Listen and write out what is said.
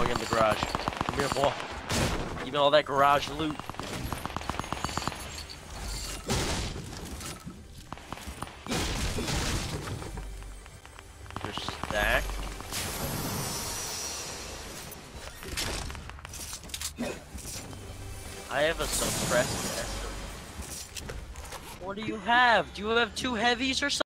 in the garage. Come here, boy. Give me all that garage loot. Your stack. I have a suppressed vest. What do you have? Do you have 2 heavies or something?